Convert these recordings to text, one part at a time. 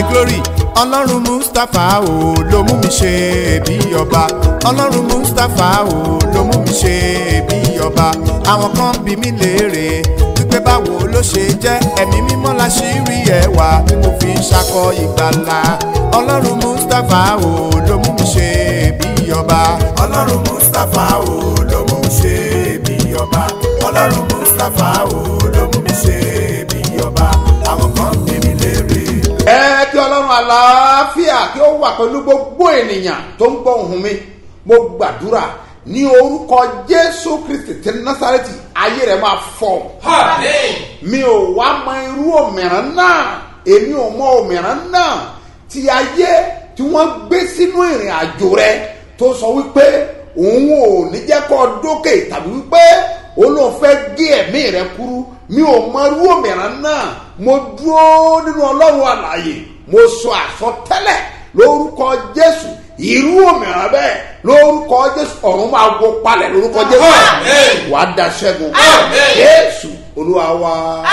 glory ọlọ́run mustapha o ló mú mi ṣe bí ọba ọlọ́run mustapha o ló mú mi ṣe bí ọba àwọn kan bí mi léèrè wípé báwo ló ṣe jẹ́ ẹ̀mí mímọ́ láṣírí ẹwà tí mo fi ń ṣakọ ìgbàlà ọlọ́run mustapha o ló mú mi ṣe bí ọba ọlọ́run mustapha o ló mú mi ṣe bí ọba ọlọ́run mustapha o ló mú mi ṣe bí ọba àwọn kan bí mi léèrè. Kí ọlọ́run àlàáfíà kí ó wà pẹ̀lú gbogbo ènìyàn tó ń gbọ́ ohùn mi mo gbàdúrà ní orúkọ Jésù Kristi ti Násárẹ́tì ayé rẹ̀ máa fọ́. Mi ò wá mọ irú òmìrán náà èmi ò mọ òmìrán náà tí ayé tí wọ́n gbé sínú ìrìn àjò rẹ̀ tó sọ wípé òun ò ní jẹ́ kó dókè tàbí wípé òun ló fẹ́ gé ẹ̀mí rẹ̀ kúrú. Mi ò mọ irú òmìrán náà mo dúró nínú Ọlọ́run àlàyé mo sọ àsọtẹ́lẹ̀ lórúkọ Jésù irú òmìrán bẹ́ẹ̀ lórúkọ Jésù ọ̀run máa wó palẹ̀ lórúkọ Jésù wàá da ṣẹ́gun Jésù Olúwa wa.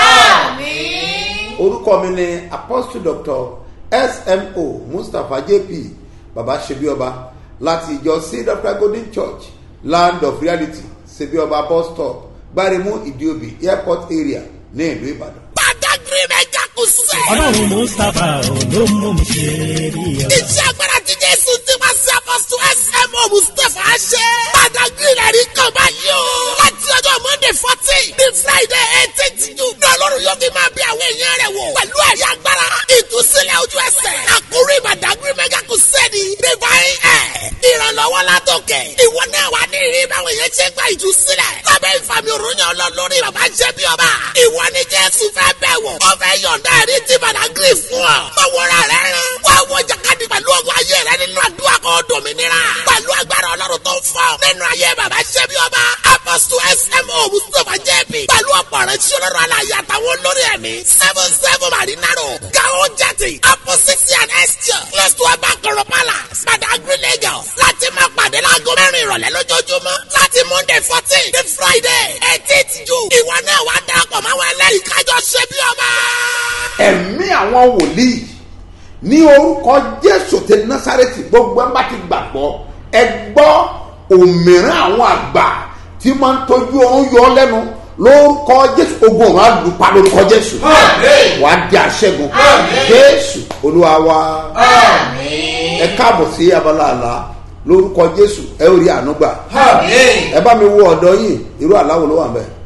Orúkọ mi ni Apostle Dr. SMO Mustapha JP Baba Ṣebíọba láti ìjọ Seed of Christ Golden Church Land of Reality Ṣebíọba bus stop Gbáremú Ìdíòbí airport area ní ìlú Ìbàdàn. Badagry mega kùsẹ́. Ọlọ́run Mustapha ló mú mi ṣe rí ọ. Iṣẹ́ agbára ti Jésù ti máa ṣe Apostle SMO Mustapha ṣe. Badagry rẹ̀ rí kan báyìí o. Láti ọjọ́ Monday 14 ní Friday 18 June. Ní Ọlọ́run yóò fi máa bí àwọn èèyàn rẹ̀ wò. Pẹ̀lú ẹ̀rí agbára. Ìtúsílẹ̀ ojú ẹsẹ̀. Àkórí Badagry mega kùsẹ́ ni. Divine Air. Ìrànlọ́wọ́ látòkè. Ìwọ náà wà ní ìrírí báwọn èèyàn ṣe gba ìtúsílẹ̀. Lábẹ́ ìfàmì òrùnyàn Ọlọ́run Baba Ṣebíọba. Ìwọ ni Jésù fẹ́ bẹ̀ wò. Ó fẹ́ yọ̀ǹda ẹ̀rí tí Badagry fún ọ. Báwọ̀ra rẹ̀ rán. Wá wọ jàkadì pẹ̀lú ọgbọ́n ayé rẹ nínú àdúrà kan dòmìnira. Pẹ̀lú agbára Ọlọ́run tó ń fọ́. Nínú ayé Baba Ṣebíọba. Apostle SMO Mustapha JP. Pẹ̀lú ọ̀pọ̀ rẹ̀ tí Ọlọ́run alààyè àtàwọn olórí ẹ̀mí. 77 Marinaro. Gao Jati. Opposite and Estia. Close to Abakoro Palace. Badagry Lagos. Láti máa pàdé láago 4 ìrọ̀lẹ́ lójoojúmọ́. Láti Monday 14 ní Friday 18 June. Ìwọ náà wá darapọ̀ máa wọ ẹlẹ́rìí kájọ Ṣebíọba. Ẹ̀mí àwọn wòlíì ní orúkọ Jésù ti Násárẹ́tì gbogbo ẹ̀ bá ti gbàgbọ́ ẹ gbọ́ òmìrán àwọn àgbà tí máa ń tọ́jú ọ̀run yọ lẹ́nu lórúkọ Jésù ogun ọ̀run àlùpà lórúkọ Jésù wà á di àṣẹ́gun Jésù Olúwa wa. Ẹ káàbọ̀ sí abala àlá lórúkọ Jésù ẹ ó rí àánú gbà. Ẹ bá mi wo ọ̀dọ̀ yìí irú àláwò ló wà ńbẹ̀.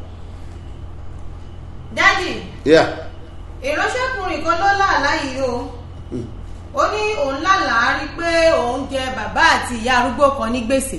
Daddy. Yeah. Ìránṣẹ́kùnrin kan ló làálàá yìí o. Ó ní òun lálàá rí pé òun jẹ bàbá àti ìyá arúgbó kan ní gbèsè.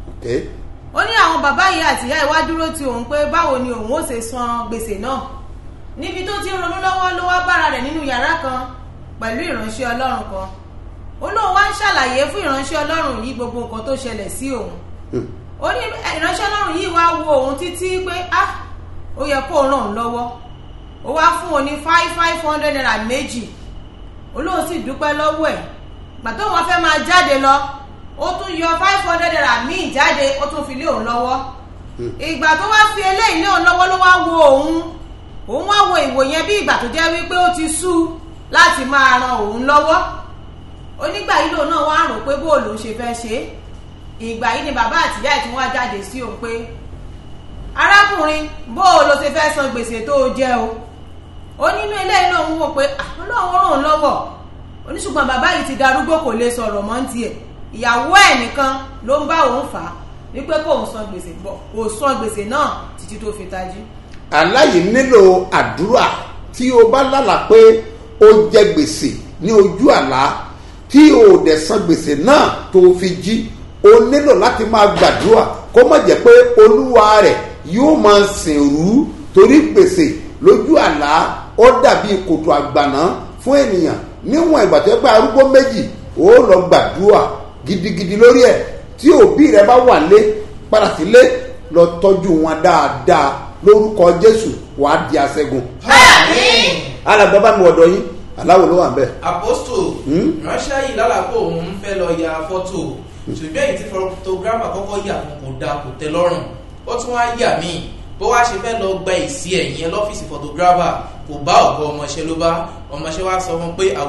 Ó ní àwọn bàbá yìí àti ìyá ìwá dúró ti òun pé báwo ni òun ó ṣe san gbèsè náà. Níbi tó ti ronú lọ́wọ́ ló wá bára rẹ̀ nínú yàrá kan pẹ̀lú ìránṣẹ́ Ọlọ́run kan. Ó lóun wá ń ṣàlàyé fún ìránṣẹ́ Ọlọ́run yìí gbogbo nǹkan tó ṣẹlẹ̀ sí òun. Ó ní ìránṣẹ́ Ọlọ́run yìí wá wo òun títí pé ó yẹ kó ràn òun lọ́wọ́. Ó wá fún òun ní 500 naira méjì. Olóhùn sì dúpẹ́ lọ́wọ́ ẹ̀. Gbà tó wọ́n fẹ́ máa jáde lọ ó tún yọ 500 naira míì jáde ó tún fi lé òun lọ́wọ́. Ìgbà tó wá fi eléyìí lé òun lọ́wọ́ ló wá wo òun wá wo ìwò yẹn bí ìgbà tó jẹ́ wípé ó ti sú láti máa ran òun lọ́wọ́. Onígbà yìí lòun náà wá rò pé bóòlù ṣe fẹ́ ṣe. Ìgbà yìí ni bàbá àtìyá ẹ̀ tí wọ́n jáde sí òun pé arákùnrin bóòlù ṣe fẹ́ san gbèsè tó jẹ́ o. Ó nínú ilé iná òun wò pé Ọlọ́run ràn án lọ́wọ́. Oníṣùgbọ́n bàbá yìí ti darúgbó kò lè sọ̀rọ̀ mọ́ tiẹ̀. Ìyàwó ẹ̀ nìkan ló ń bá òun fà á wípé kò ń san gbèsè bọ̀ kò san gbèsè náà títí tó fi tají. Àláyé nílò àdúrà tí o bá lálà pé o jẹ gbèsè ní ojú àlá tí o dẹ̀ san gbèsè náà tó fi jí o nílò láti máa gbàdúrà kó má jẹ́ pé olúwa rẹ̀ yóò máa sìnrú torí gbèsè lójú àlá ó dàbí kòtò àgbàná fún ènìyàn níwọ̀n ìgbà tó yẹ pé arúgbó méjì ó lọ gbàdúrà gidigidi lórí ẹ̀ tí òbí rẹ bá wà lé padà sílé lọ tọ́jú wọn dáadáa lórúkọ Jésù wàá di aṣẹ́gun. alàgbà bá mi wọ̀dọ̀ yín aláwo ló wà ń bẹ̀. Apostle ránṣẹ́ yìí lálàpọ̀ òun fẹ́ lọ ya fọ́tò ṣùgbọ́n èyí tí photographer kọ́kọ́ yà fún kò dáa kò tẹ́ lọ́rùn ó tún wá yà míì bó wá ṣe fẹ́ lọ gba èsì ẹ̀yìn lọ́fíìsì photographer kò bá ọ̀gá ọmọọṣẹ́ ló bá ọmọọṣẹ́ wá sọ fún pé àwé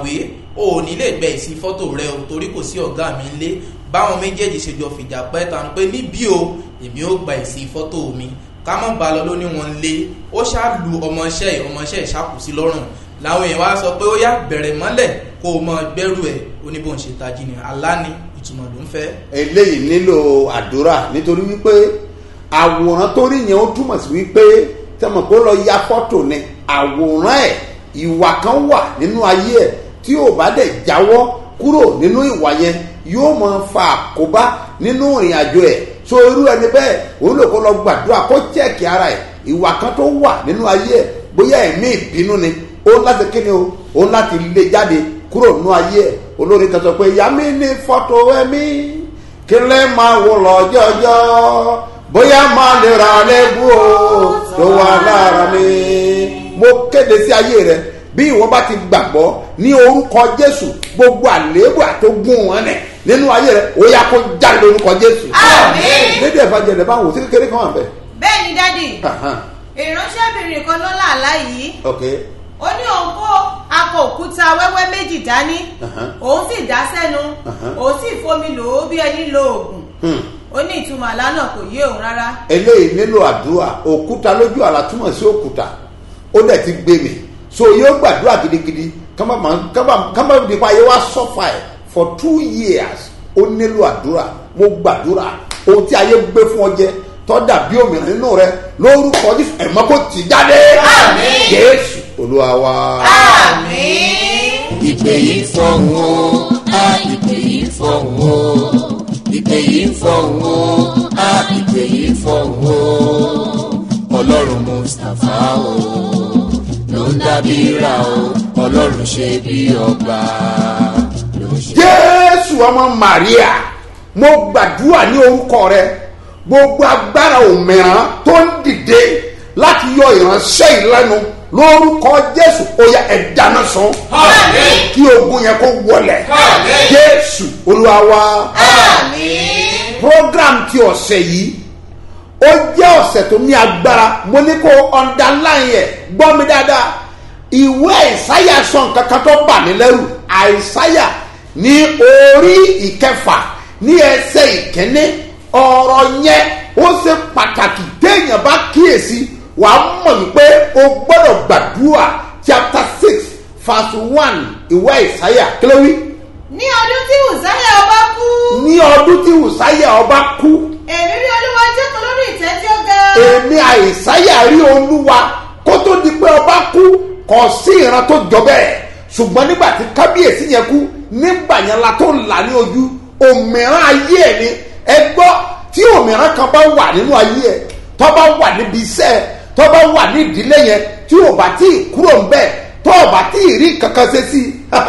o ò ní lè gbẹ ìsí fọ́tò rẹ o torí kò sí ọ̀gá mi lé báwọn méjèèjì ṣe jọ fìjà pẹ́ tanu pé níbí o èmi ó gba ìsí fọ́tò mi ká mọ̀ bá lọ lóní wọn lé ó ṣáà lu ọmọọṣẹ́ ìṣàkùsí lọ́rùn làwọn èèyàn wá sọ pé ó yá bẹ̀rẹ̀ mọ́lẹ̀ kó o mọ gbẹ́rù ẹ̀ oníbòun ṣe tají ni aláni ìtumọ̀ ló ń fẹ́. eléyìí nílò àdúrà nítorí wípé àwòrán tó rí yẹn ó túmọ̀ sí wípé tẹmọ̀ kó lọ ya fọ́tò ni àwòrán ẹ̀ ìwà kan wà nínú ayé ẹ̀ tí ò bá dẹ̀ jáwọ́ kúrò nínú ìwà yẹn yóò máa fa àkóbá nínú ìrìn àjò ẹ̀ so irú ẹni bẹ́ẹ̀ òun lè kó lọ gbàdúrà kó chẹ́ẹ̀kì ara ẹ̀ ìwà kan tó wà nínú ayé ẹ̀ bóyá ẹ̀mí ìbínú ni ó láti kíni o ó láti lé jáde kúrò nínú ayé ẹ̀ olórin kan sọ pé ìyá mi ní fọ́tò ẹ̀mí kí lè máa wò lọ́jọ́jọ́ bóyá máa lè ra lẹ́bù o tó wà lára mi. mo kéde sí ayé rẹ bí ìwọ bá ti gbàgbọ́ ní orúkọ Jésù gbogbo àléébù àtógún wọn nẹ nínú ayé rẹ ó yá kó jáde lórúkọ Jésù. àmín. lédè ẹ̀fàjẹ̀ rẹ̀ báwo sí kékeré kan wà bẹ́ẹ̀. bẹ́ẹ̀ ni dádì ìránṣẹ́bìnrin kan ló làálá yìí ó ní òun kó akọ òkúta wẹ́wẹ́ méjì dání òun sì dá sẹ́nu òun sì fomi lò ó bí ẹni lo oògùn ó ní ìtumọ̀ àlá náà kò yé òun rárá. eléyìí nílò àdúrà òkúta lójú àlá túmọ̀ sí òkúta ó dẹ̀ ti gbé mi so yóò gbàdúrà gidigidi kábà nípa ayé wa sọ́fà ẹ̀ for 2 years ó nílò àdúrà mo gbàdúrà ohun tí ayé gbé fún ọ jẹ tọ́dà bí òmìnira nínú rẹ lórúkọ Jésù ẹ̀mọ́ kò tì jáde. àmín. Jésù Olúwa wa. àmín. ìpè yìí fọ̀hún o ìpè yìí fọ̀hún o ìpè yìí fọ̀hún o ìpè yìí fọ̀hún o Ọlọ́run Mustapha o ló ń dábìrà o Ọlọ́run ṣe bí ọba ló ń ṣe. Jésù ọmọ Màríà mo gbàdúrà ní orúkọ rẹ gbogbo agbára òmìnira tó ń dìde láti yọ ìránṣẹ́ ìlẹ́nu lórúkọ Jésù ó yá ẹ̀dáná sán kí ogun yẹn kó wọlẹ̀ Jésù Olúwa wa. program ti ọ̀sẹ̀ yìí ó jẹ́ ọ̀sẹ̀ tó ní agbára mo ní kó underline yẹ gbọ́ mi dáadáa ìwé Àìsáyà sọ nǹkan kan tó bà mí lẹ́rù Àìsáyà ní orí ìkẹfà ní ẹsẹ̀ ìkíní ọ̀rọ̀ yẹn ó ṣe pàtàkì téèyàn bá kíyèsí wàá mọ̀ wípé o gbọ́dọ̀ gbàdúrà chapter 6 verse 1 ìwé Àìsáyà kí ló wí. ní ọdún tí Ùsáyà ọba kú. ní ọdún tí Ùsáyà ọba kú. èmi rí Olúwa jókòó lórí ìtẹ́ tí ó ga. èmi Àìsáyà rí Olúwa kó tó di pé ọba kú kò sí ìran tó jọ bẹ́ẹ̀ ṣùgbọ́n nígbà tí kábíyèsí yẹn kú nígbà yẹn la tó ń là ní ojú òmìrán ayé ẹ̀ ni ẹ gbọ́ tí òmìrán kan bá wà nínú ayé ẹ̀ tó bá wà níbi iṣẹ́ ẹ̀ tó bá wà ní ìdílé yẹn tí ò bá tí ì kúrò ń bẹ̀ tó ò bá tí ì rí kankan ṣe sí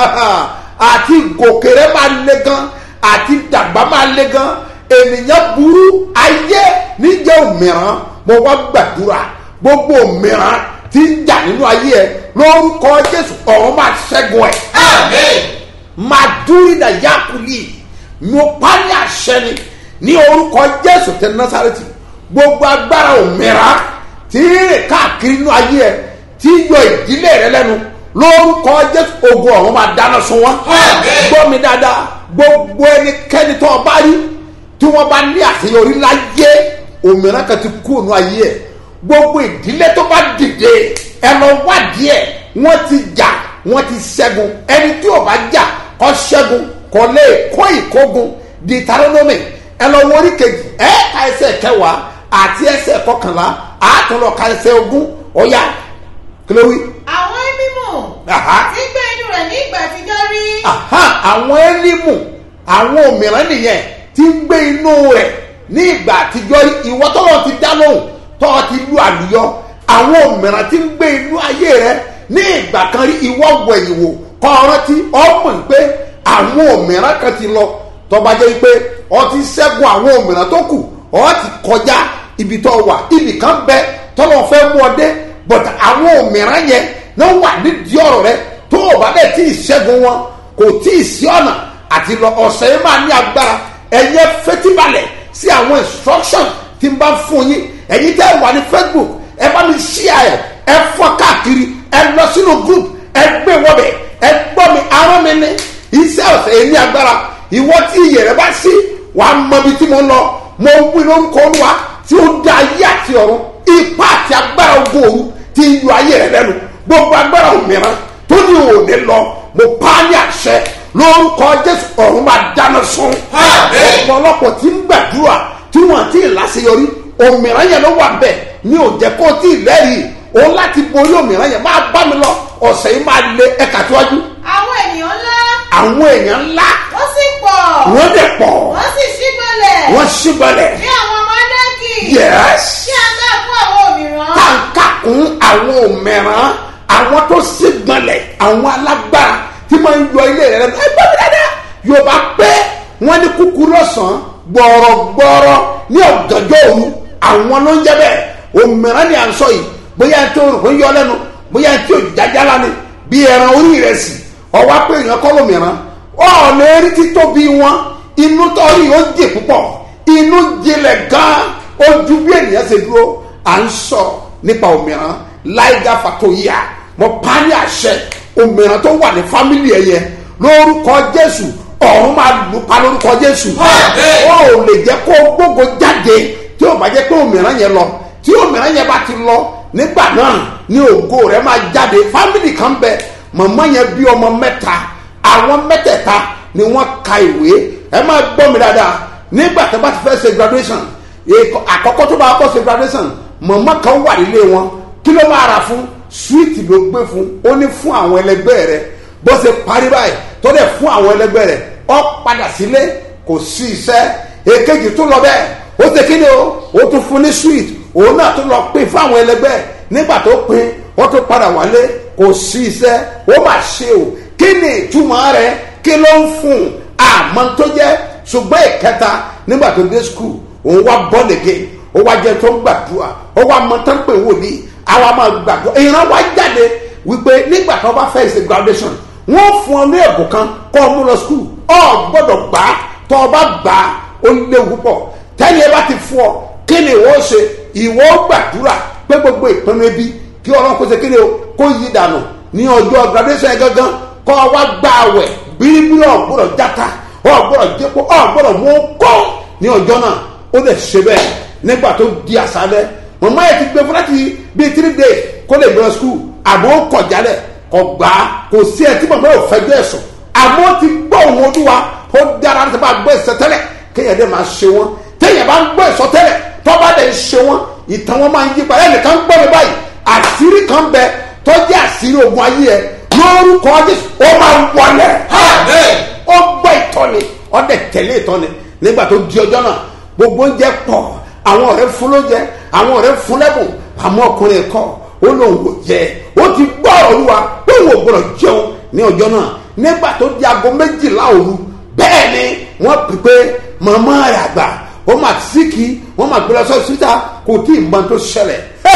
àti gòkèrè máa le gan àti dàgbà máa le gan ènìyàn burú ayé níjẹ́ òmìrán mo wá gbàdúrà gbogbo òmìrán tí ń jà nínú ayé ẹ lórúkọ Jésù ọ̀run máa ṣẹ́gun ẹ̀. àmín. màdúrínà yakuli mo parí àṣẹ ni ní orúkọ Jésù tẹ Násárẹ́tì gbogbo agbára òmìrán tí ń rìn káàkiri nínú ayé ẹ tí yọ ìdílé rẹ lẹ́nu lórúkọ Jésù ogun ọ̀run máa dáná sun wọn. gbọ́ mi dáadáa gbogbo ẹnikẹ́ni tó o bá rí tí wọ́n bá ní àṣeyọrí láyé òmìrán kan ti kú nínú ayé ẹ gbogbo ìdílé tó bá dìde ẹ lọ wádìí ẹ wọ́n ti jà wọ́n ti ṣẹ́gun ẹni tí ò bá jà kó ṣẹ́gun kó lè kó ìkógun Deuteronomy ẹ lọ wọrí kejì ẹ ka ẹsẹ̀ kẹwàá àti ẹsẹ̀ kọkànlá àtúnlọ ka ẹsẹ̀ ogún ọ̀yá kílówí. àwọn ẹlímù tí gbé inú rẹ̀ ní ìgbà àtijọ́ rí. àwọn ẹlímù àwọn òmìrán nìyẹn tí ń gbé inú rẹ̀ ní ìgbà àtijọ́ rí ìwọ tọ́lọ́ ti dá lóhùn tọ́ ti lu àlùyọ àwọn òmìrán tí ń gbé inú ayé rẹ ní ìgbà kan rí ìwọ wẹ̀yìn wò kọ́ ọ̀rọ̀ tí ọmọ pé àwọn òmìrán kan ti lọ tọ́ba jẹ́ pé ọ ti ṣẹ́gun àwọn òmìrán tó kù ọ ti kọjá ibi tó wà ibì kan bẹ tọ́lọ́ fẹ́ mú ọ dé but àwọn òmìrán yẹn náà wà nídìí ọ̀rọ̀ rẹ tó o bá dẹ̀ tí ì ṣẹ́gun wọn kò tí ì sí ọ̀nà àti lọ ọ̀sẹ̀ yẹn máa ní agbára ẹ̀yẹ fẹ́tíbalẹ̀ sí àwọn instruction tí n bá fún yín ẹ̀yin tẹ́ wà ní Facebook ẹ bá mi share ẹ fọ́ káàkiri ẹ lọ sínú group ẹ gbé wọbẹ̀ ẹ gbọ́ mi arán mi ní iṣẹ́ ọ̀sẹ̀ yìí ní agbára ìwọ tí iyẹ̀ rẹ bá sí wàá mọ ibi tí mo ń lọ mo wí lórúkọ Olúwa tí ó dá ayé àti ọ̀run ipá àti agbára ogun òru tí ń yọ ayé rẹ lẹ́nu gbogbo agbára òmìnira tó ní òde lọ mo pa á ní àṣẹ lórúkọ Jésù ọ̀run máa dáná sun ọ̀pọ̀lọpọ̀ tí ń gbàdúrà tí wọ́n ti láṣeyọrí òmìnira yẹn ló wà bẹ́ẹ̀ ní òjẹ́ kó tí ì lẹ́rìí o láti borí òmìnira yẹn máa bá mi lọ ọ̀sẹ̀ yìí máa lé ẹ̀ka síwájú. àwọn ènìyàn ńlá. àwọn èèyàn ńlá. wọ́n sì pọ̀. wọ́n dẹ̀ pọ̀. wọ́n sì ṣígbọ́lẹ̀. wọ́n ṣígbọ́lẹ̀. bí àwọn ọmọ adákì. yes. kí a ká fún àwọn òmìrán. kàǹkà kún àwọn òmìrán àwọn tó ṣígbọ́lẹ̀ àwọn alágbára tí máa ń yọ ilé rẹ̀ lẹ́nu ẹgbẹ́ mi dáadáa Yorùbá pé wọ́n ní kúkúrú ọ̀sán gbọ̀rọ̀gbọ̀rọ̀ ní ọ̀gànjọ́ òru àwọn ló ń jẹ́ bẹ́ẹ̀ òmìrán ni à ń sọ yìí bóyá tó rò ń yọ lẹ́nu bóyá tí òjì jájálá ni bí ẹran orí rẹ̀ sì ọwọ́ pé èèyàn kọ́ lómìrán ọ̀nà erí títóbi wọn inú tọ́rí ó jè púpọ̀ inú jinlẹ̀ gan-an ó ju bí ènìyàn ṣe dúró à ń sọ nípa òmìrán láìga fàtóyà mo pa ní àṣẹ òmìrán tó wà ní fámìlì ẹ̀yẹ lórúkọ Jésù ọ̀run máa lù pa lórúkọ Jésù ó ò lè jẹ́ kó gbógo jáde tí ó bá jẹ́ pé òmìrán yẹn lọ tí òmìrán yẹn bá ti lọ nígbà náà ní ògo rẹ̀ máa jáde fámìlì kan bẹ màmá yẹn bí ọmọ mẹ́ta àwọn mẹ́tẹ̀ẹ̀ta ni wọ́n ka ìwé ẹ máa gbọ́ mi dáadáa nígbà tó bá ti fẹ́ ṣe graduation àkọ́kọ́ tó bá kọ́ ṣe graduation màmá kan wà nílé wọn kí ló máa rà fún sweet ló gbé fún ó ní fún àwọn ẹlẹgbẹ́ rẹ̀ bó ṣe parí báyìí tó dẹ̀ fún àwọn ẹlẹgbẹ́ rẹ̀ ó padà sílé kò sí iṣẹ́ èkejì tó lọ bẹ́ẹ̀ ó ṣe kí ni ó tún fún ní sweet òun náà tún lọ pín fún àwọn ẹlẹgbẹ́ nígbà tó pín ó tún padà wálé kò sí iṣẹ́ ó mà ṣe o kí ni ìtumọ̀ rẹ̀ kí ló ń fún àmọ́ tó jẹ́ ṣùgbọ́n ìkẹta nígbà tó dé skul òun wá born again ó wá jẹ́ tó ń gbàdúrà ó wá mọ tán pé wòlíì àwa máa gbàdúrà ìran wá jáde wípé nígbà tó bá fẹ́ ṣe graduation wọ́n fún ọ ní ẹ̀bùn kan kọ́ ọ mú lọ skul ọ gbọ́dọ̀ gbà á tó o bá gbà á ó léwu púpọ̀ tẹ́lẹ̀ bá ti fún ọ kí ni ìwọ ṣe ìwọ gbàdúrà pé gbogbo ìpinnu ẹbí kí ọlọ́run kó ṣe kí ni o kó yí dànù ní ọjọ́ graduation yẹn gangan kọ́ ọ wá gbà àwẹ̀ bíríbírí ọ̀gbọ́dọ̀ játa ọ̀gbọ́dọ̀ jẹ́pọ̀ ọ̀gbọ́dọ̀ mú kọ́ ní ọjọ́ náà ó lè ṣe bẹ́ẹ̀ nígbà tó di àṣálẹ́ mọ̀mọ́ yẹn ti gbé fún láti bíi 3 days kó lè lọ skul àmọ́ ó kọ̀ jálẹ̀ kọ̀ gbà á kò sí ẹ̀ tí mọ̀mọ́ yóò fẹjọ́ ẹ̀sùn àmọ́ ti gbọ́ òun olúwa ó dára láti máa gbọ́ ìsọtẹ́lẹ̀ kéèyàn dẹ̀ máa ṣe wọ́n téèyàn bá ń gbọ́ ìsọtẹ́lẹ̀ tó bá dẹ̀ ń ṣe wọ́n ìtàn wọn máa ń yí padà ẹnìkan gbọ́ mi báyìí àṣírí kan bẹ tó jẹ́ àṣírí ogun ayé ẹ lórúkọ Jésù ó máa ń wọlé ó gbọ́ ìtọ́ni ó dẹ̀ tẹ̀lé ìtọ́ni nígbà tó di ọjọ́ náà gbogbo oúnjẹ pọ̀ àwọn ọ̀rẹ́ fún lóúnjẹ àwọn ọ̀rẹ́ fún lẹ́bùn àmọ́ ọkùnrin kọ́ ó lóun kò jẹ ó ti gbọ́ Olúwa pé òun ò gbọ́dọ̀ jẹun ní ọjọ́ náà nígbà tó di aago 12 òru bẹ́ẹ̀ ni wọ́n pè pé màmá rẹ̀ àgbà ó máa síkì wọ́n máa gbé lọ sọ síta kò tí ì mọ tó ṣẹlẹ̀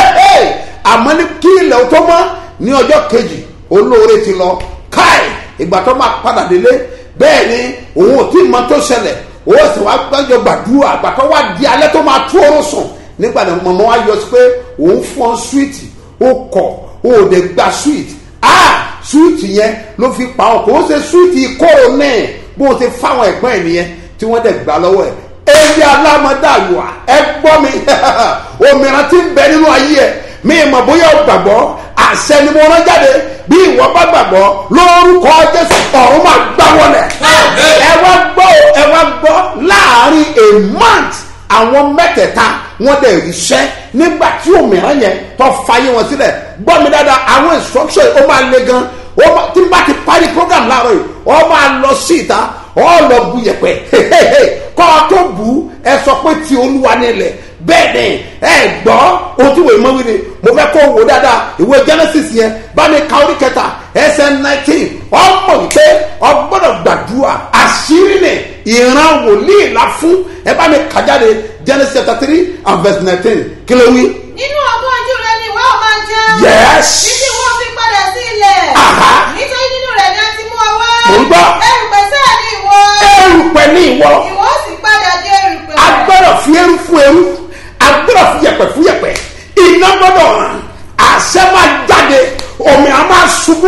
àmọ́ ní kí ilẹ̀ tó mọ́ ní ọjọ́ kejì olóore ti lọ káì ìgbà tó máa padà délé bẹ́ẹ̀ ni òun ò tí ì mọ tó ṣẹlẹ̀ ó sì wá gbọ́njọ gbàdúrà àgbà tó wá di alẹ́ tó máa tú oró sùn nígbà tí mọ̀mọ́ wá yọ sí pé òun fún ọ súwìtì ó kọ̀ ó dẹ̀ gba súwìtì súwìtì yẹn ló fi pa ọkọ̀ ó ṣe súwìtì kóró náà bó o ṣe fáwọn ẹ̀gbọ́n ẹ̀ nìyẹn tí wọ́n dẹ̀ gbà lọ́wọ́ ẹ̀ èyí alámọ̀dáyọ̀ ẹ gbọ́ mi òmìnira ti ń bẹ nínú ayé ẹ mi mọ̀ bóyá o gbàgbọ́ àṣẹ ni mo rán jáde bí ìwọ bá gbàgbọ́ lórúkọ Jésù ọ̀run máa gbá wọlé ẹ wá gbọ́ láàrin a month àwọn mẹ́tẹ̀ẹ̀ta wọ́n dẹ̀ ríṣẹ́ nígbà tí òmìnira yẹn tó fàyè wọn sílẹ̀ gbọ́ mi dáadáa àwọn instruction ó máa le gan tí n bá ti parí program láàárọ̀ yìí ó máa lọ sí ìta ó lọ bu yẹ̀pẹ̀ kọ́ ọ tó bu ẹ sọ pé ti Olúwa nílẹ̀ bẹ́ẹ̀ ni ẹ gbọ́ ohun tí wòye mọ́ wí ni mo fẹ́ kó wò dáadáa ìwé Genesis yẹn bá mi ka orí kẹta ẹsẹ̀ 19 ọmọ wípé ọgbọ́dọ̀ gbàdúrà àṣírí ni ìran wòlíì la fún ẹ bá mi kà jáde Genesis chapter 3 and verse 19 kí ló wí. nínú ọgbọ́n ojú rẹ ni ìwọ máa jẹun. yes. títí wọ́n fi padà sí ilẹ̀. nítorí nínú rẹ̀ ni a ti mú ọ wá. mo ń gbọ́. erùpẹ̀ sáà ni ìwọ. erùpẹ̀ ni ìwọ. ìwọ sì padà dé erùpẹ̀. agbọ́dọ̀ fi eru fún eru agbọ́dọ̀ fi yẹ̀pẹ̀ fún yẹ̀pẹ̀ iná gbọ́dọ̀ ràn àṣẹ máa jáde òmìnira máa ṣubú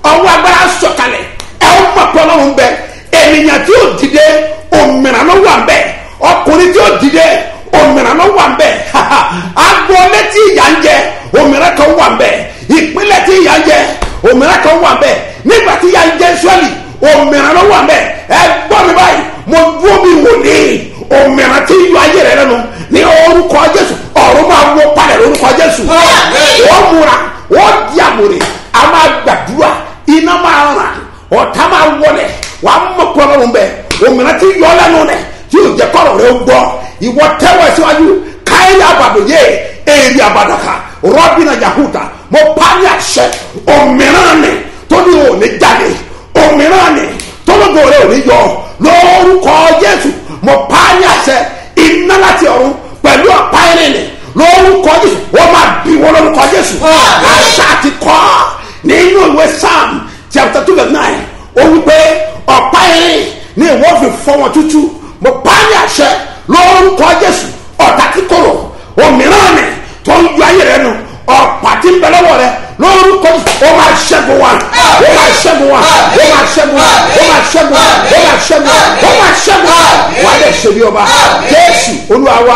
ọwọ́ agbára sọ̀kalẹ̀ ẹ ó mọ̀ pé ọlọ́run bẹ ènìyàn tí ó dìde òmìnira ló wà ń bẹ ọkùnrin tí ó dìde òmìnira ló wà ń bẹ agboolé tí ìyà ń jẹ òmìnira kan wà ń bẹ ìpínlẹ̀ tí ìyà ń jẹ òmìnira kan wà ń bẹ nígbà tí ìyà ń jẹ Ísírẹ́lì òmìnira ló wà ń bẹ ẹ gbọ́ mi báyìí mo dúró bí wòlíì òmìnira tí yọ ayé rẹ lẹ́nu ní orúkọ Jésù ọ̀run máa wó palẹ̀ lórúkọ Jésù wọ́n múra wọ́n di àmúre a máa gbàdúrà iná máa ràn ọ̀tá máa wọlé wàá mọ̀ pé ọlọ́run bẹ òmìnira tí yọ lẹ́nu rẹ tí yóò jẹ́ kọ́rọ̀ rẹ gbọ́ ìwọ tẹ́wọ̀ síwájú káyọ̀ àbàdòye èrè àbàdàkà rọ́bìnà yahuda mo parí àṣẹ òmìnira ni tó ní òní jáde òmìnira ni tó lóko rẹ òní yọ lórúkọ Jésù mo parí àṣẹ iná láti ọ̀run pẹ̀lú ọ̀pá irin ni lórúkọ Jésù wọ́n máa bí wọ́n lórúkọ Jésù àṣà ti kọ́ nínú ìwé Psalm chapter 2:9 ó wípé ọ̀pá irin ni ìwọ́n fi fọ́ wọn tútù mo parí àṣẹ lórúkọ Jésù ọ̀tá tí kòrò òmíràn ni tó ń yọ ayé rẹ nù ọ̀pá tí ń bẹ lọ́wọ́ rẹ lórúkọ Jésù ó máa ṣẹ́gun wa ó máa ṣẹ́gun wa ó máa ṣẹ́gun wa ó máa ṣẹ́gun wa ó máa ṣẹ́gun wa ó máa ṣẹ́gun wa wà á lè ṣe bí ọba Jésù Olúwa wa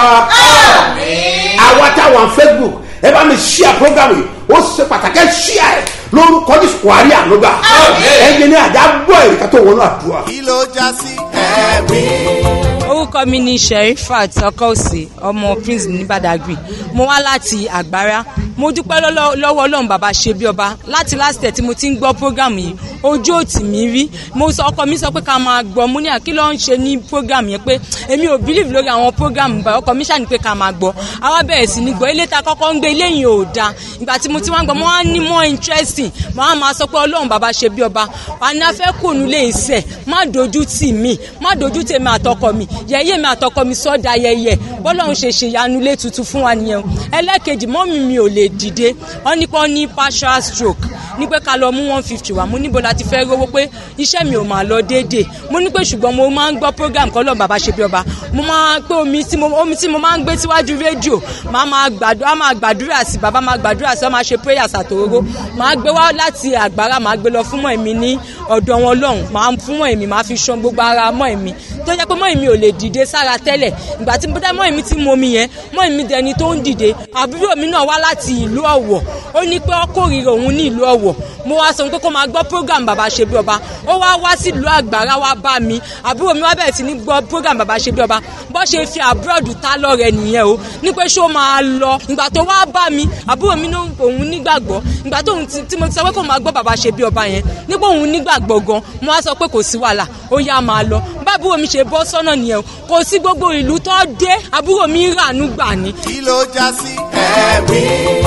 àwa táwọn Facebook ẹ bá mi ṣíà program yìí ó ṣe pàtàkì ṣíà ẹ lórúkọ Jésù wà á rí ànúgbà ẹ̀yin ní àjà gbọ́ èrìkà tó wọnú àdúrà. kí ló já sí ẹ̀rí. orúkọ mi ni Sherifat Ọkọ̀ọ̀sì ọmọ Prince ní Badagry mo wá láti Àgbárá mo dúpẹ́ lọ́wọ́ Ọlọ́run bàbá ṣe bí ọba láti last year tí mo ti ń gbọ́ program yìí ojú òtì mi rí mo sọ ọkọ mi sọ pé ká máa gbọ́ mo ní àkí ló ń ṣe ní program yẹn pé èmi ò believe lórí àwọn program bá ọkọ mi ṣàní pé ká máa gbọ́ àwa bẹ̀rẹ̀ sí ní gbọ́ ilé ta kọ́kọ́ ń gbé ilé yìí ò dáa ìgbà tí mo ti wá ń gbọ́ mo wá ní more interesting mo wá máa sọ pé Ọlọ́run bàbá ṣe bí ọba wà ní afẹ́ kò nílé iṣẹ́ má dojú tì mí má dojú tì mí àtọkọ mi yẹ̀yẹ́ mi àtọkọ mi sọ́dà yẹ̀yẹ́ bọ́lọ́run ṣe ṣèyanu ilé tuntun fún wa nìyẹn ẹlẹ́kejì mọ́mì mi ò lè dìde wọ́n ní pọ́n ní partial stroke ní pé ká lọ mú 150 wá mo níbo láti fẹ́ rówó pé iṣẹ́ mi ò máa lọ déédéé mo ní pé ṣùgbọ́n mo máa ń gbọ́ program kọ́ lọ́n bàbá ṣe bí ọba mo máa pé omi tí mo máa ń gbé síwájú rédíò máa gbàdúrà sí bàbá máa gbàdúrà sí ọ máa ṣe prayers àtòrógó máa gbé wá láti Àgbárá máa gbé lọ fún mọ́ èmi ní ọ̀dọ̀ wọn lọ́hùn máa fún mọ́ èmi máa fi ṣan gbogbo ara mọ́ èmi tó jẹ́ pé mọ́ èmi ò lè dìde sára tẹ́lẹ̀ ìgbà tí mo dá mọ́ èmi tí mo mi yẹn mọ́ èmi dẹni tó ń dìde àbúrò mi náà wá láti ìlú Ọ̀wọ̀ ó ní pé ó kórìíra òun ní ìlú Ọ̀wọ̀ mo wá sọ pé kó máa gbọ́ program bàbá ṣe bí ọba ó wá sí ìlú Àgbárá wá bá mi àbúrò mi wá bẹ̀rẹ̀ sí ní gbọ́ program bàbá ṣe bí ọba bó ṣe fi abroad ta lọ́rẹ̀ nìyẹn o ní pé ṣó máa lọ ìgbà tó wá bá mi àbúrò mi náà òun nígbàgbọ́ ìgbà tó tí mo ti sọ pé kó máa gbọ́ bàbá ṣe bí ọba yẹn nígbà òun nígbàgbọ́ gan mo wá sọ pé kò sí wàhálà ó yá máa lọ bábúrò mi ṣe bọ́ sọ́nà nìyẹn o kò sí gbogbo ìlú tó dé àbúrò mi ràánú gbà ní. kí ló já sí ẹ̀rí.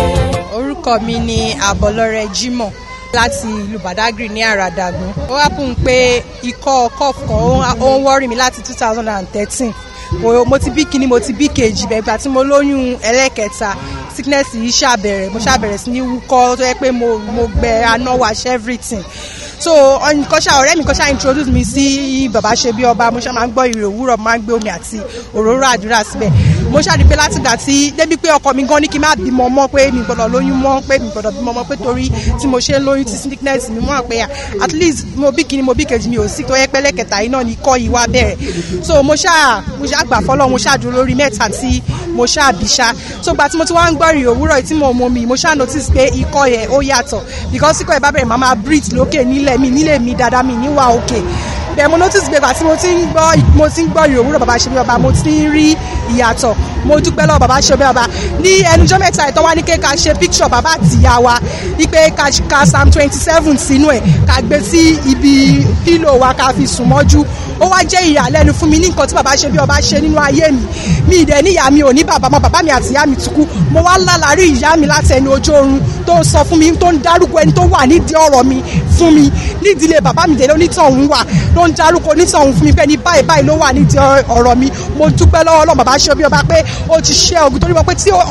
orúkọ mi ni Àbọ̀lọ́rẹ́ Jimoh láti ìlú Badagry ní Àràdàgún ó wá fún un pé ikọ́ cough kan ó ń wọ́rì mi láti 2013 mo ti bí kíní mo ti bí kejì bẹ̀gbà tí mo lóyún ẹlẹ́kẹta sickness yìí ṣàbẹ̀rẹ̀ mo ṣàbẹ̀rẹ̀ sí ní wúkọ́ tó yẹ pé mo gbẹ anáwàṣ everything so ọ̀rẹ́ mi kan ṣá introduce mi sí bàbá ṣe bí ọba mo ṣá máa ń gbọ́ ìrè òwúrọ̀ máa ń gbé omi àti òróró àdúrà síbẹ̀ mo ṣá rí pé látìgbà tí débi pé ọkọ mi gan ní kí n má bímọ mọ́ pé mi gbọ́dọ̀ lóyún mọ́ pé mi gbọ́dọ̀ bímọ mọ́ pé torí tí mo ṣe ń lóyún ti sickness mi mọ́ pé at least mo bí kíní mo bí kejì mi ò sí tó yẹ pé lẹ́kẹ̀ta yìí náà ní kọ́ yìí wá bẹ̀rẹ̀ so mo ṣá gbà fọ́lọ́ mo ṣá dúró lórí mẹ́ta tí mo ṣá bí ṣá so gbà tí mo ti wá ń gbọ́ ìrè òwúrọ̀ tí mo mọ mi mo ṣá notice pé ikọ́ yẹn ó yàtọ̀ because ikọ́ yẹn bá bẹ̀rẹ̀ máa breathe lókè nílẹ̀ mi dáadáa mi níwà òkè bẹ́ẹ̀ mo notice pé gbà tí mo ti ń gbọ́ ìrè òwúrọ̀ bàbá ṣe bí ọba mo ti ń rí ìyàtọ̀ mo dúpẹ́ lọ́wọ́ bàbá ṣe bí ọba ní ẹnujọ́ mẹ́ta ìtọ́ wá ní ká ṣe picture bàbá àtìyá wa wípé ká Psalm 27 sínú ẹ̀ ká gbé sí ibi pílò wa ká fi sùn mọ́jú ó wá jẹ́ ìyàlẹ́nu fún mi ní nǹkan tí bàbá ṣe bí ọba ṣe nínú ayé mi ìdẹ̀ níyà mi ò ní bàbá mọ́ bàbá mi àti ìyá mi ti kú mo wá lálàárí ìyá mi láti ẹni ojú oorun tó sọ fún mi tó ń dárúkọ ẹni tó wà nídìí ọ̀rọ̀ mi fún mi nídìílé bàbá mi délé onítọ̀hún wà ló ń dárúkọ onítọ̀hún fún mi pé ní báyìí ló wà nídìí ọ̀rọ̀ mi mo dúpẹ́ lọ́wọ́ Ọlọ́run bàbá ṣe bí ọba pé ó ti ṣe ogun torí mo pé tí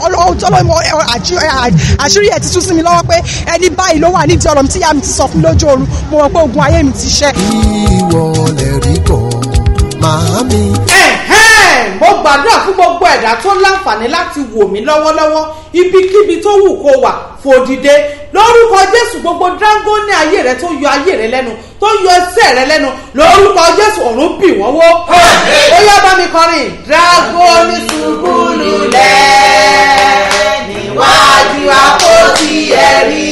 àṣírí ẹ̀ ti tú sí mi lọ́wọ́ pé ẹni báyìí ló wà nídìí ọ̀rọ̀ mi tí ìyá mi ti sọ fún mi lójú oorun mo mọ̀ pé ogun ayé mi ti ṣẹ́. ìwọ lè rí bọ̀ màámi. mo gbàdúrà fún gbogbo ẹ̀dá tó láǹfààní láti wò mí lọ́wọ́lọ́wọ́ ibikíbi tó wù kó wà fòdìdé lórúkọ jésù gbogbo dragoni ayé rẹ tó yọ ayé rẹ lẹ́nu tó yọ ẹsẹ̀ rẹ lẹ́nu lórúkọ jésù ọ̀run bì wọ́n wó. ó yá bá mi kọrin dragoni ṣubú lulẹ̀ níwájú àpótí ẹ̀rí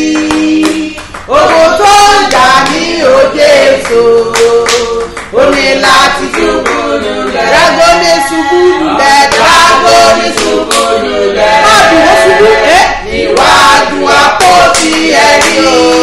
owó tó ń jà ní òde èso ó ní láti ṣubú lulẹ̀. dragoni ṣubú lulẹ̀ dragoni ṣubú lulẹ̀ láti wọ́n ṣubú níwájú àpótí ẹ̀rí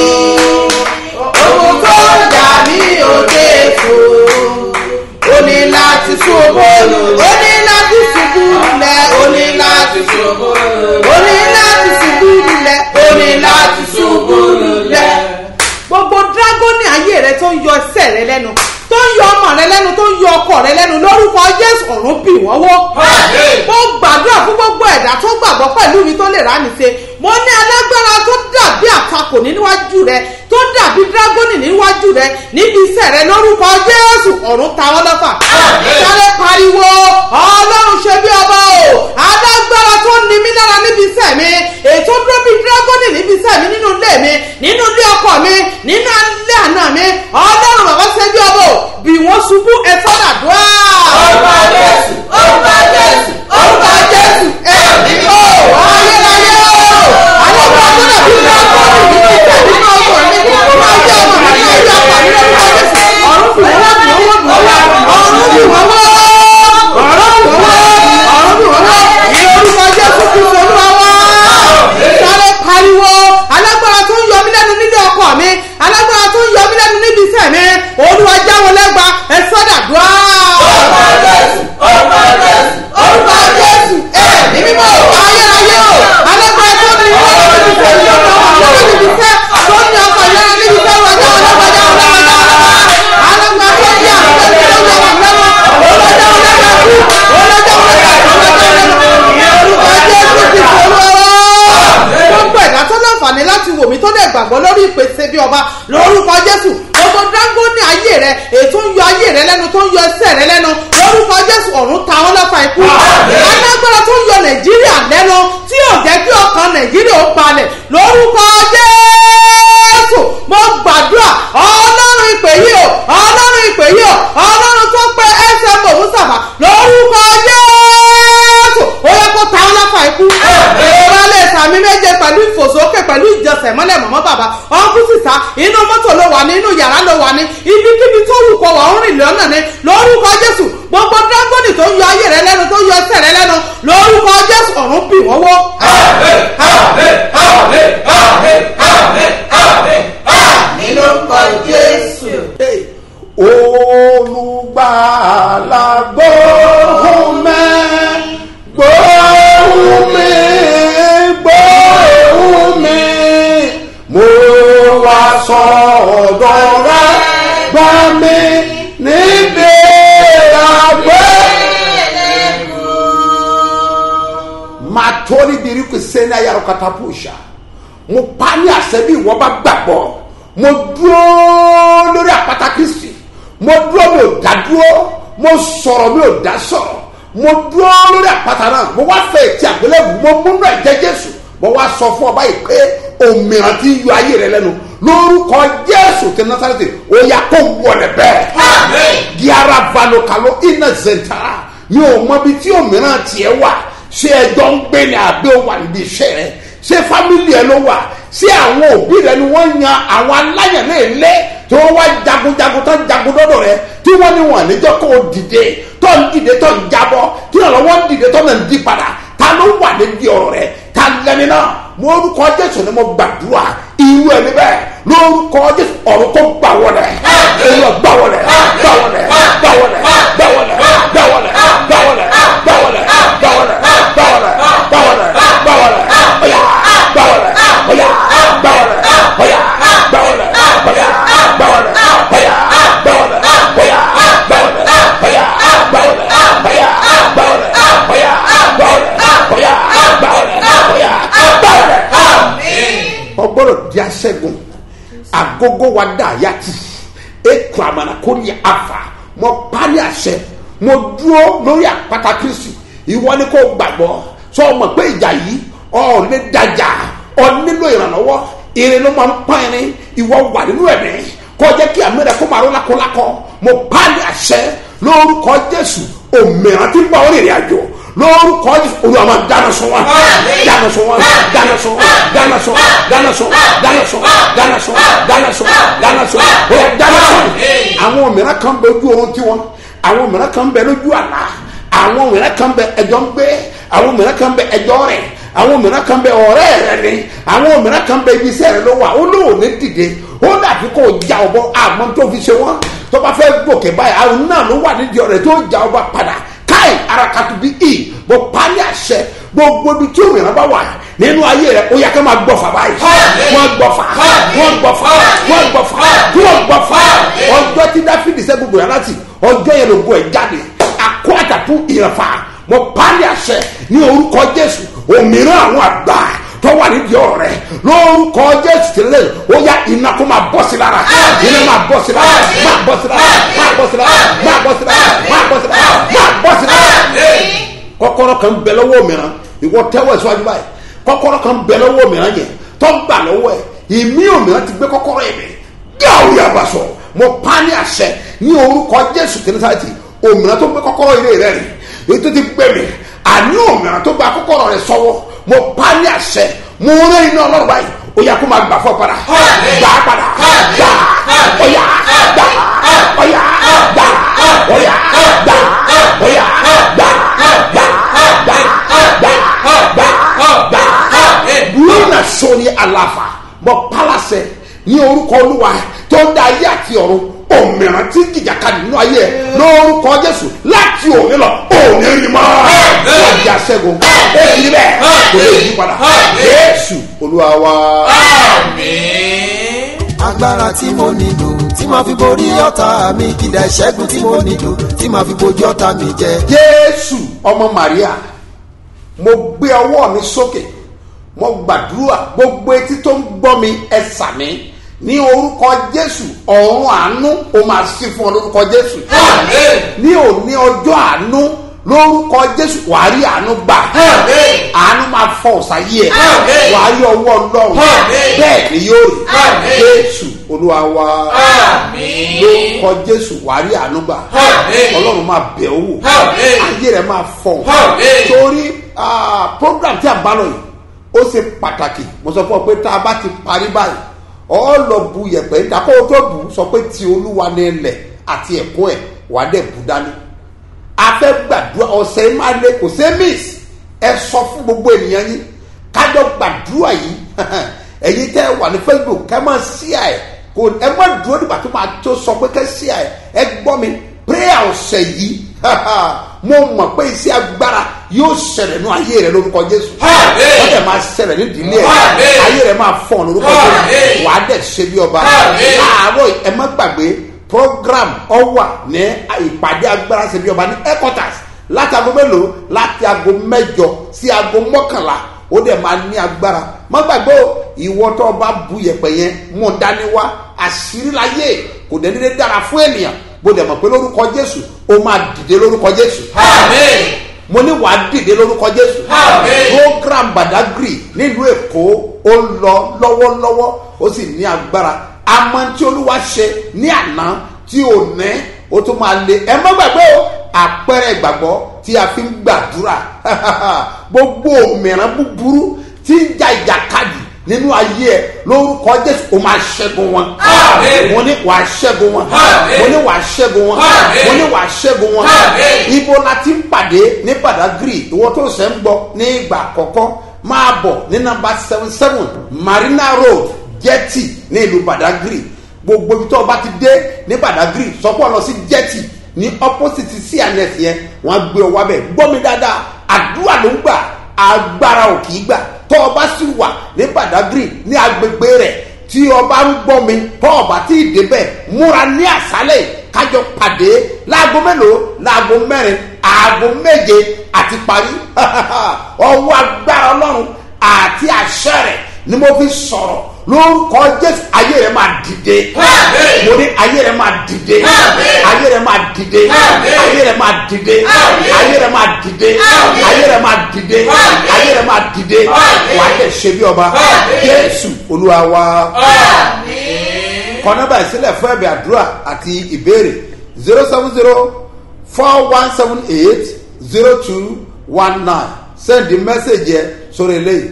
owó tó ń jà ní òde èso ó ní láti ṣubú lulẹ̀ ó ní láti ṣubú lulẹ̀ ó ní láti ṣubú lulẹ̀ ó ní láti ṣubú lulẹ̀ ó ní láti ṣubú lulẹ̀. gbogbo dragoni ayé rẹ tó ń yọ ẹsẹ̀ rẹ lẹ́nu tó ń yọ ọmọ rẹ lẹ́nu tó ń yọ ọkọ rẹ lẹ́nu lórúkọ jésù ọ̀run bì wọ́n wó. mo gbàdúrà fún gbogbo ẹ̀dá tó gbàgbọ́ pẹ̀lú mi tó lè rá mi ṣe mo ní alágbára tó dàbí àtakò níwájú rẹ tó dàbí dragoni níwájú rẹ níbi iṣẹ́ rẹ lórúkọ jésù ọ̀run ta wọ́n lọ́fà. sáré pariwo ọlọ́run ṣe bí ọba o alágbára tó ní mí lára níbi iṣẹ́ mi ètò dúró bí dragoni níbi iṣẹ́ mi nínú ilé mi nínú ilé ọkọ mi nínú ilé àná mi ọlọ́run bàbá ṣe bí ọba o bí wọ́n ṣubú ẹ̀fọ́ dàdúrà. orúkọ jésù orúkọ jésù orúkọ jésù ẹ̀mí o ayérayé o alágbára tó dàbí dragoni níbi iṣẹ́ mi nínú ọkọ mi nínú ayé ọmọ mi nínú ayé ọkọ mi lórúkọ jésù ọ̀run bì wọ́n wọ́ ọ̀run bì wọ́n wọ́ ọ̀run bì wọ́n wọ́ ní orúkọ jésù kristu olúwa wá. sáré pariwo alágbára tó ń yọ mí lẹ́nu nílé ọkọ mi alágbára tó ń yọ mí lẹ́nu níbi iṣẹ́ mi olúwa já wọn lẹ́gba ẹ sọ́dàdúrà. orúkọ jésù orúkọ jésù orúkọ jésù ní mímọ́ ayérayé o alágbára tó ní ìwọ níbi iṣẹ́ mi lọ́wọ́ àwọn níbi iṣẹ́ tó ní ọkọ̀ ìlera níbi iṣẹ́ wọn já wọn lẹ́gba já wọn lẹ́gba já wọn lẹ́gba alágbára tó ní àwọn tó ní ọjọ́ wọn lẹ́wọ̀ olúwa já wọn lẹ́gba kú olúwa já wọn gbogbo ẹ̀dá tó láǹfààní láti wò mí tó lè gbàgbọ́ lórí ìpèsè bí ọba lórúkọ jésù gbogbo dragoni ayé rẹ ètò ń yọ ayé rẹ lẹ́nu tó ń yọ ẹsẹ̀ rẹ lẹ́nu lórúkọ jésù ọ̀run ta wọ́n lọ́fà ikú alágbára tó ń yọ nàìjíríà lẹ́nu tí yóò jẹ́ kí ọkàn nàìjíríà ó balẹ̀ lórúkọ jésù mo gbàdúrà ọlọ́run ìpè yìí o ọlọ́run ìpè yìí o ọlọ́run tó pé ẹsẹ̀ mọ̀ mùsàfà lórúkọ jésù ó yẹ kó ta wọ́n lọ́fà ikú ìrọ̀lẹ́ sàmì méje pẹ̀lú ìfòsókè pẹ̀lú ìjọsẹ̀ mọ́lẹ̀ mọ́mọ́ bàbá ọkùn sísá inú mọ́tò ló wà ní inú yàrá ló wà ní ibikíbi tó wù kó wà ń rìn lọ́nà ní lórúkọ jésù gbogbo dragoni tó yọ ayé rẹ lẹ́nu tó yọ ẹsẹ̀ rẹ lẹ́nu lórúkọ jésù ọ̀run bì wọ́n wó. lórúkọ jésù. olùgbàlà gbóhùn mẹ́ gbóhùn mi gbóhùn mi mo wá sọ̀dọ̀ rẹ gbà mí níbi àgbélébùú. màtóri biriku sẹ́ni ayára katapusha mo pa ní àṣẹ bí ìwọ bá gbàgbọ́ mo dúró lórí àpáta kristi mo dúró mi ò dá dúró mo sọ̀rọ̀ mi ò dá sọ̀rọ̀ mo dúró lórí àpáta náà mo wá fẹ́ ti àgbélébùú mo múnú ẹ̀jẹ̀ jésù mo wá sọ fún ọba yìí pé òmìnira ti yọ ayé rẹ lẹ́nu lórúkọ jésù ti nasareti ó yá kó wọlé bẹ́ẹ̀ diara valokalo iná zentara mi ò mọ bí tí òmìnira tiẹ̀ wà ṣé ẹjọ́ ń gbé ní àbí ó wà níbi iṣẹ́ rẹ ṣé fámìlì ẹ ló wà ṣé àwọn òbí rẹ ni wọ́n yan àwọn aláyàn náà lé tí wọ́n wá jagunjagun tó ń jagun dọ́dọ̀ rẹ tí wọ́n ní wọn níjọ́ kó o dìde tó ń dìde tó ń jábọ́ tí wọ́n lọ́wọ́ ń dìde tó ń di padà ta ló wà níbi ọ̀rọ̀ rẹ ta lẹ́ni náà mo orúkọ jésù ni mo gbàdúrà irú ẹni bẹ́ẹ̀ lórúkọ jésù ọ̀run kó gbà wọlé èèyàn gbà wọlé gbà wọlé gbà wọlé gbà wọlé gbà wọlé gbà wọlé gbà wọlé gbà wọlé gbà wọlé gbà wọlé gbà wọlé ọ̀yà gbà wọlé ọ̀yà gbà wọlé ọ̀yà gbà wọlé ọ̀yà gbà wọlé ọ̀yà gbà wọlé ọ̀yà gbà wọlé ọ̀yà gbà wọlé ọ̀yà gbà wọlé ọ̀yà gbà wọlé ọ̀yà gbà wọlé ọ̀yà gbà wọlé. ọgbọ́dọ̀ di aṣẹ́gun agogo wa dà yàtì eku amana kò ní afa mo parí àṣẹ mo dúró lórí àpáta kristu ìwọ ni kò gbàgbọ́ sọ ma pé ìjà yìí ọ̀ lè dájà ọ nílò ìrànlọ́wọ́ ire ló máa ń pọ́n ẹni ìwọ wà nínú ẹ̀mí kọ́ jẹ́ kí àmì rẹ̀ kó máa ró lákọ́lákọ́ mo pálí àṣẹ lórúkọ Jésù òmìnira tí ń bá orí ìrìn àjò lórúkọ Jésù Olúwa máa dáná sun wọn dáná sun wọn dáná sun wọn dáná sun wọn dáná sun wọn dáná sun wọn dáná sun wọn dáná sun wọn dáná sun wọn dáná sun wọn. àwọn òmìnira kan bẹ ojú oorun tiwọn àwọn òmìnira kan bẹ lójú àlá àwọn òmìnira kan bẹ ẹjọ́ ń gbé àwọn òmìnira kan bẹ ẹjọ́ rẹ̀ àwọn òmìnira kan bẹ ọ̀rẹ́ rẹ̀ ni àwọn òmìnira kan bẹ ibi iṣẹ́ rẹ̀ ló wà ó lóò ní dìde ó dàbí kó ja ọbọ àmọ́ tó fi ṣe wọ́n tó bá fẹ́ gòkè báyìí àwọn náà ló wà nídìí ọ̀rẹ́ tó ja ọba padà káì arakatu bí i bó pálí àṣẹ gbogbo ibi tí òmìnira bá wà nínú ayé rẹ̀ ó yẹ ká máa gbọ́fà báyìí wọ́n gbọ́fà wọ́n gbọ́fà wọ́n gbọ́fà wọ́n gbọ́fà ọjọ́ tí Dáfídì ṣẹ́gun Gòláyátì ọjọ́ yẹn ló gbọ́ ẹ̀ jáde àkó àtàkù ìrànfà mo pálí àṣẹ ní orúkọ Jésù òmìnira àwọn àgbà tó wà nídìí ọ̀rẹ́ lórúkọ Jésù tẹ́lẹ̀ ó yá iná kó máa bọ́ sí lára iná máa bọ́ sí lára máa bọ́ sí lára máa bọ́ sí lára máa bọ́ sí lára máa bọ́ sí lára máa bọ́ sí lára. kọ́kọ́rọ́ kan bẹ lọ́wọ́ mìíràn ìwọ tẹ́wọ́ ìṣíwájú báyìí kọ́kọ́rọ́ kan bẹ lọ́wọ́ mìíràn yẹn tó gbà lọ́wọ́ ẹ̀ ìmí òmìnira ti gbé kọ́kọ́rọ́ ẹ̀ bẹ̀ gáwó yàgbà sọ mo pa ní àṣẹ ní orúkọ Jésù kìrìsìtì òmìnira tó gbé kọ́kọ́rọ́ ilé rẹ̀ rẹ̀ èyí tó ti gbé mi àní òmìnira tó gba kọ́kọ́rọ́ rẹ̀ sọ́wọ́ mo pa ní àṣẹ mo rẹ́ iná Ọlọ́run báyìí ó yá kó máa gbà fọ́ padà gbà padà gbà ọ̀yà gbà ọ̀yà gbà ọ̀yà gbà ọ̀yà gbà gbà gbà gbà gbà lónà sóni àlàfà mo pálásẹ ní orúkọ Olúwa tó ń dá ayé àti ọ̀run òmìnira tí jìjàkadì nínú ayé ẹ lórúkọ Jésù láti òní lọ òní rí mọ́ ọjà ṣẹ́gun ó sì bẹ́ẹ̀ kò lè yí padà Jésù Olúwa wa. agbára tí mo nílò tí màá fi borí ọ̀tá mi kìdá ìṣẹ́gun tí mo nílò tí màá fi bojú ọ̀tá mi jẹ. Jésù ọmọ Màríà mo gbé ọwọ́ mi sókè mo gbàdúrà gbogbo etí tó ń gbọ́ mi ẹ sàmí ní orúkọ Jésù ọ̀run àánú o máa ṣí fún ọ lórúkọ Jésù ní òní ọjọ́ àánú lórúkọ Jésù wàá rí àánú gbà àánú máa fọ ọ̀sáyé ẹ̀ wàá rí ọwọ́ Ọlọ́run bẹ́ẹ̀ ni yóò rí Jésù Olúwa wa lórúkọ Jésù wàá rí àánú gbà Ọlọ́run máa bẹ̀ ọ́ wò ayé rẹ̀ máa fọ torí program tí a bá lọ yìí ó ṣe pàtàkì mo sọ fún ọ pé tá a bá ti parí báyìí ọ lọ bu yẹ̀pẹ̀ ìdákọ́ tó bù sọ pé ti Olúwa ní ilẹ̀ àti ẹ̀kún ẹ̀ wà dẹ̀ bù dání a fẹ́ gbàdúrà ọ̀sẹ̀ máa lé kò sí miss ẹ sọ fún gbogbo ènìyàn yín kájọ gbàdúrà yìí ẹ̀yin tẹ́ wà ní Facebook kẹ́ máa share ẹ̀ kò ẹ má dúró nígbà tó máa tó sọ pé kẹ́ share ẹ̀ ẹ gbọ́ mi prayer ọ̀sẹ̀ yìí mo mọ̀ pé iṣẹ́ agbára yóò ṣẹlẹ̀ ní ayé rẹ lórúkọ Jésù wọ́n dẹ̀ máa ṣẹlẹ̀ ní ìdílé ẹ̀ ayé rẹ máa fọ́n lórúkọ Jésù wà á dẹ̀ ṣe bí ọba láàárọ̀ ẹ má gbàgbé program ọwà ní ìpàdé agbára ṣe bí ọba ní headquarters láti aago mélòó láti aago 8 sí aago 11 ó dẹ̀ máa ní agbára má gbàgbé ìwọ tó bá bu yẹ̀pẹ̀ yẹn mú dání wá àṣírí láyé kò dẹ̀ nílé dára fún ènìyàn bó dẹ̀ mọ̀ pé lórúkọ Jésù ó máa dìde lórúkọ Jésù. Àmín. Mo ní wàá dìde lórúkọ Jésù. Àmín. Program Badagry nílùú Èkó ó lọ lọ́wọ́lọ́wọ́ ó sì ní agbára àmọ́ tí Olúwa ṣe ní àná tí ò ní ó tún máa le ẹ má gbàgbé o àpẹẹrẹ ìgbàgbọ́ tí a fi ń gbàdúrà gbogbo òmìrán búburú tí ń ja ìjàkadì nínú ayé ẹ lórúkọ Jésù o máa ṣẹ́gun wọn. mo ní wàá ṣẹ́gun wọn. mo ní wàá ṣẹ́gun wọn. mo ní wàá ṣẹ́gun wọn. ibo la ti ń pàdé ní Badagry ìwọ tó ṣe ń gbọ́ ní ìgbà àkọ́kọ́ máa bọ̀ ní nọ́mbà 77 Marina Road Jetty ní ìlú Badagry gbogbo ibi tó o bá ti dé ní Badagry sọpọ̀ lọ sí Jetty ní opposite CNS yẹn wọ́n gbé ọ wá bẹ̀ gbọ́ mi dáadáa àdúrà ló ń gbà agbára ò kì í gbà tọ́ ọba sì wà ní Badagry ní agbègbè rẹ̀ tí ọba ń gbọ́ mi tọ́ ọba tí ì débẹ̀ múra ní àṣálẹ̀ kájọ pàdé láago mélòó láago 4 aago 7 àti parí ọwọ́ agbára Ọlọ́run àti àṣẹ rẹ̀ ni mo fi sọ̀rọ̀ lórúkọ Jésù ayé rẹ̀ máa dìde mo ní ayé rẹ̀ máa dìde ayé rẹ̀ máa dìde ayé rẹ̀ máa dìde ayé rẹ̀ máa dìde ayé rẹ̀ máa dìde ayé rẹ̀ máa dìde wà á dẹ̀ ṣe bí ọba jésù olúwa wa. kọ nọ́mbà ìsílẹ̀ fún ẹ̀bẹ̀ àdúrà àti ìbéèrè 07041780219 send the message yẹ sórí eléyìí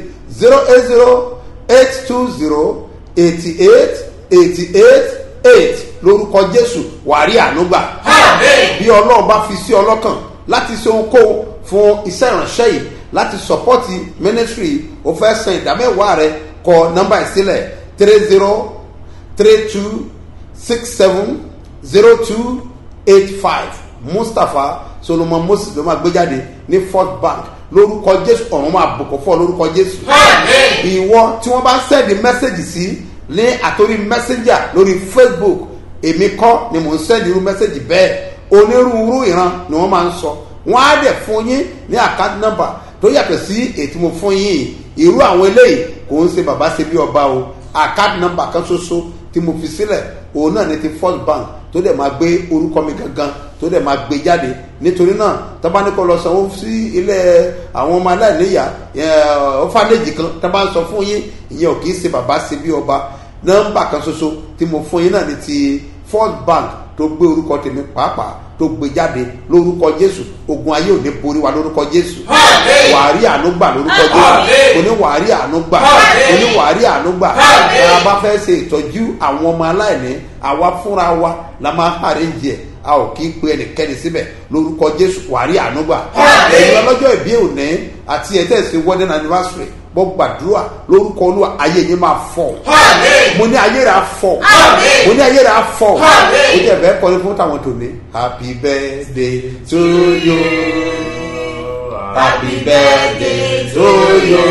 08082088888 lórúkọ jésù wàrí ànúgbà. bí ọlọ́run bá fi sí ọlọ́kàn láti ṣe ohunkóhun fún iṣẹ́ ìránṣẹ́ yìí láti sọpọ́tì ministry ó fẹ́ san ìdámẹ́wàá rẹ kọ nọ́mbà ìsílẹ̀ 3032670285 mustapha solomon moses ló máa gbé jáde ní first bank lórúkọ jésù ọ̀run máa bùkún fún ọ lórúkọ jésù. ìwọ tí wọ́n bá ń sẹ́ẹ̀dì mẹ́sẹ̀gì sí ní àtòrí messenger lórí facebook èmi kọ́ ni mò ń sẹ́ẹ̀dì irú mẹ́sẹ̀gì bẹ́ẹ̀ onírúurú ìran ni wọ́n máa ń sọ wọ́n á dẹ̀ fún yín ní account number tó yàtọ̀ sí ètí mo fún yín irú àwọn eléyìí kò ń ṣe bàbá ṣe bí ọba o account number kan ṣoṣo tí mo fi sílẹ̀ òun náà ní ti first bank tó dẹ̀ máa gbé orúkọ mi gangan tó dẹ̀ máa gbé jáde nítorí náà tọ́ba ní kó lọ sanwó sí ilé àwọn ọmọ aláìníyà ọ̀fàlẹ́jì kan tọ́ba ń sọ fún yín ìyẹn ò kì í ṣe bàbá ṣe bí ọba nọ́mbà kan ṣoṣo tí mo fún yín náà ní ti first bank tó gbé orúkọ tèmi pàápàá tó gbé jáde lórúkọ jésù ogun ayé ò ní borí wa lórúkọ jésù wàárí ànúgbà lórúkọ jésù oníwàárí ànúgbà oníwàárí ànúgbà tá a bá fẹ́ ṣe ìtọ́jú àwọn ọmọ aláìní àwa fúnra wa la máa àrẹ́jì ẹ̀ a ò kí pe ẹnikẹ́ni síbẹ̀ lórúkọ jésù wàárí ànúgbà ẹ̀yin ọlọ́jọ́ ìbí òní àti ẹ̀tẹ́sí wedding anniversary mo gbàdúrà lórúkọ olúwa ayé yín máa fọ mo ní ayé rẹ̀ á fọ mo ní ayé rẹ̀ á fọ mo ní ẹ̀bẹ̀ kọrin fún tàwọn tòní happy birthday to you happy birthday to you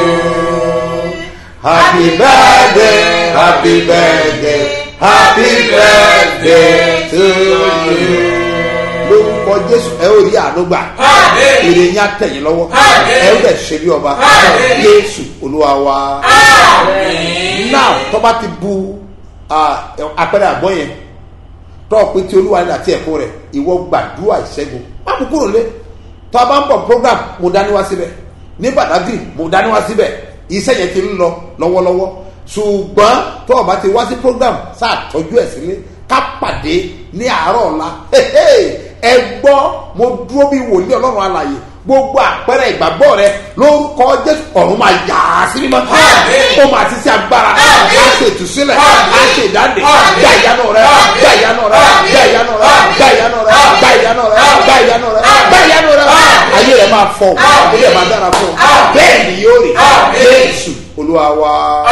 happy birthday happy birthday happy birthday to you lórúkọ jésù ẹ ó rí ànúgbà èrè yín á tẹ̀yìn lọ́wọ́ ẹ ó dẹ̀ ṣe bí ọba jésù olúwa wa. náà tọ́ba ti bu apẹ̀rẹ̀ àgbọ̀ yẹn tọ́ pé tí olúwa ní àti ẹ̀kọ́ rẹ̀ ìwọ gbàdúrà ìṣẹ́gun má mú kúrò lé tọ́ a bá ń bọ̀ program mo dání wá síbẹ̀ ní Badagry mo dání wá síbẹ̀ iṣẹ́ yẹn ti ń lọ lọ́wọ́lọ́wọ́ ṣùgbọ́n tọ́ ọba ti wá sí program sáà tọ́jú ẹ̀ sílé ká pàdé ní àárọ̀ ọ̀la ẹ gbọ́ mo dúró bí wòlíì ọlọ́run alààyè gbogbo àpẹẹrẹ ìgbàgbọ́ rẹ lórúkọ jésù ọ̀run máa yà á sí mímọ́ ó máa ti ṣe agbára á ṣe ìtúsílẹ̀ á ṣe ìdáǹdè gbà ìyanu rẹ gbà ìyanu rẹ gbà ìyanu rẹ gbà ìyanu rẹ gbà ìyanu rẹ gbà ìyanu rẹ gbà ìyanu rẹ ayé rẹ máa fọ ó lè máa dára fún ọ bẹ́ẹ̀ ni yóò rí jésù olúwa wa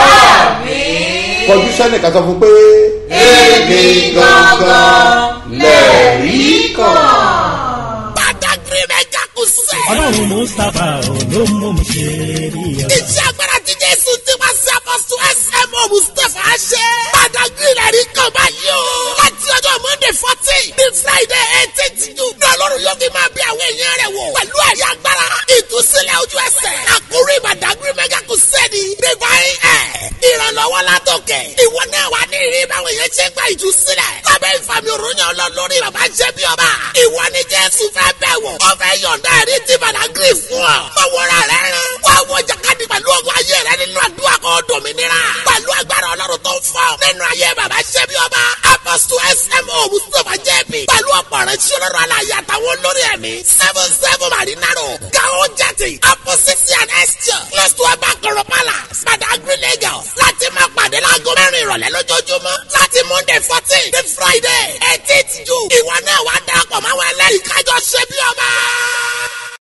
kọjú sẹ́ni kan sọ fún pé èmi gangan lẹ́rìí kan. Badagry mẹ́jà kù sẹ́. ọlọ́run mustapha ló mú mi ṣe rí ọ. iṣẹ́ agbára ti jésù ti wá sí apọ́sù smo mustapha ṣe. Badagry lẹ́rìí kan báyìí o. láti ọjọ́ monday 14 ní friday 18 june. ní ọlọ́run yóò fi máa bí àwọn èèyàn rẹ̀ wò. pẹ̀lú ẹ̀rí agbára ìtúsílẹ̀ ojú ẹsẹ̀. àkórí Badagry mẹ́jà kù sẹ́ni divine air. ìrànlọ́wọ́ látòkè. ìwọ náà wà ní ìrírí báwọn èèyàn ṣe gba ìtúsílẹ̀. lábẹ́ ìfàmì òrùnyàn ọlọ́lórí bàbá jẹ́ bí ọba. ìwọ ni jésù fẹ́ bẹ̀ wò. ó fẹ́ yọ̀ǹda ẹ̀rí tí Badagry fún ọ. ọwọ́ra rẹ̀ rán. wá wọ jàkadì pẹ̀lú ọgbọ́n ayé rẹ nínú àdúrà kan dòmìnira. pẹ̀lú agbára ọlọ́run tó ń fọ́. nínú ayé bàbá jẹ́ bí ọba. apọ́sítù smo mustapha jẹ́bi. pẹ̀lú ọ̀pọ̀ rẹ̀ tí ọlọ́run alàyè àtàwọn olórí ẹ̀mí. 77 marinaro. gaon jati. apọ́sítì and esther. close to abakoro palace. Badagry Lagos. láti máa pàdé láago 4 ìrọ̀lẹ́ lójoojúmọ́. láti monday 14 ní friday 18 june. ìwọ náà